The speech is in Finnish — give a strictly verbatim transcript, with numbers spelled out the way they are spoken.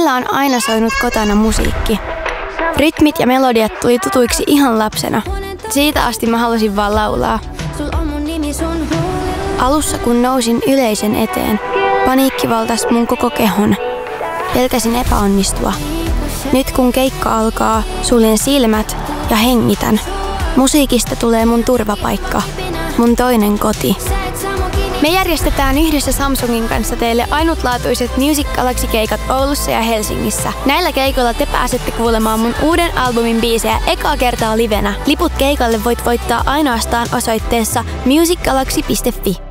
Meillä on aina soinut kotona musiikki. Rytmit ja melodiat tuli tutuiksi ihan lapsena. Siitä asti mä halusin vaan laulaa. Alussa kun nousin yleisön eteen, paniikki valtasi mun koko kehon. Pelkäsin epäonnistua. Nyt kun keikka alkaa, suljen silmät ja hengitän. Musiikista tulee mun turvapaikka, mun toinen koti. Me järjestetään yhdessä Samsungin kanssa teille ainutlaatuiset Music Galaxy-keikat Oulussa ja Helsingissä. Näillä keikoilla te pääsette kuulemaan mun uuden albumin biisejä ekaa kertaa livenä. Liput keikalle voit voittaa ainoastaan osoitteessa music galaxy piste fi.